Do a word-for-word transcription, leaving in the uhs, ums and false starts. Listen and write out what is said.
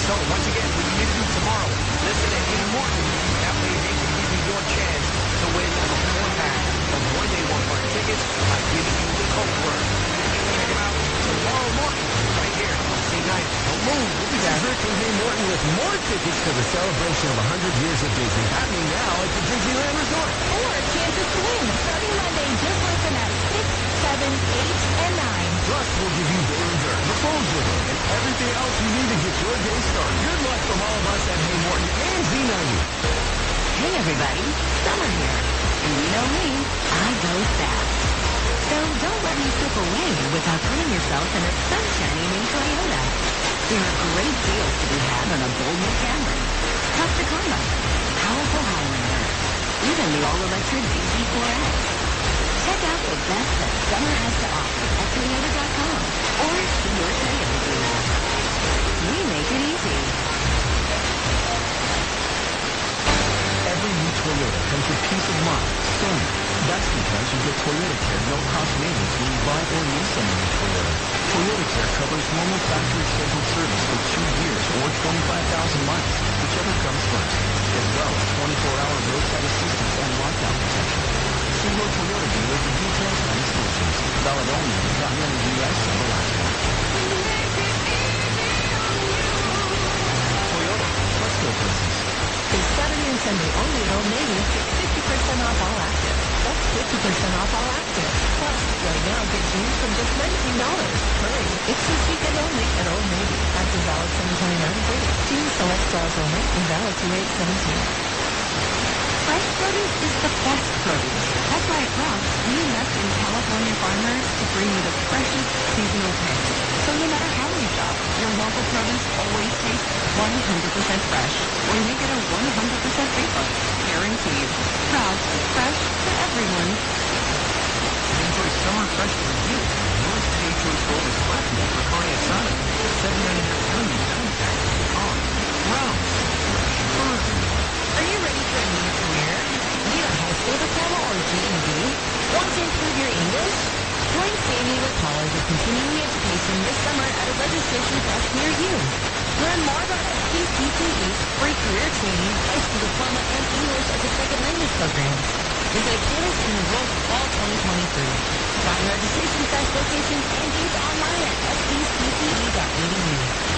So, once again, what you need to do tomorrow, listen to Hayden Morton. That way they can give you your chance to win a four-pack of one-day one-park tickets by giving you the code word. Check him out tomorrow morning, right here on C ninety. Don't move. We'll be back. Hurricane Hay Morton with more tickets to the celebration of one hundred years of Disney, happening now at the Disneyland Resort. Or chances to win starting Monday. Just listen at six, seven, eight, and nine. Plus, we'll give you Daily Dirt, the phone river, and everything else you need to get your day started. Good luck from all of us at Hay Morton and Z ninety. Hey, everybody. Summer here. And you know me. I go fast. So don't let me slip away without putting yourself in a sunshiny new Toyota. There are great deals to be had on a bold new Camry, tough Tacoma, powerful Highlander, even the all-electric B Z four X. Check out the best that summer has to offer at Toyota dot com or see your Toyota dealer. We make it easy. Every new Toyota comes with peace of mind, standard. That's because you get Toyota Care no-cost maintenance when you buy or lease a new Toyota. Toyota Care covers normal factory scheduled service for two years or twenty-five thousand miles, whichever comes first, as well as twenty-four hour roadside assistance and lockout protection. See your Toyota dealer for details and exclusions. Valid only in the continental U S and Alaska. Toyota, let's go places. This Saturday and Sunday only at Old Navy, get fifty percent off all active. That's fifty percent off all active. Plus, right now, get jeans from just nineteen dollars. Hurry, it's this weekend only at Old Navy. Active valid seven twenty-nine free. Jeans select styles only and valid two eight seventeen. Fresh produce is the best produce. That's why at Crocs, we invest in California farmers to bring you the freshest seasonal picks. So no matter how you shop, your local produce always tastes one hundred percent fresh, or you get a one hundred percent refund. Guaranteed. Crocs, fresh for everyone. Enjoy summer fresh for you. Newest Today Choice Rollers platform for carne asada. seven ninety-nine onion dime pack with on. Browns. Fresh burn. Are you ready for a new career? Need a high school diploma or G E D? Want to improve your English? Join Sammy with College of Continuing Education this summer at a registration class near you. Learn more about S P C T E's free career training, high school diploma, and English as a second language programs. Visit campus and enroll for fall twenty twenty-three. Find registration class locations and dates online at S P C T E dot E D U.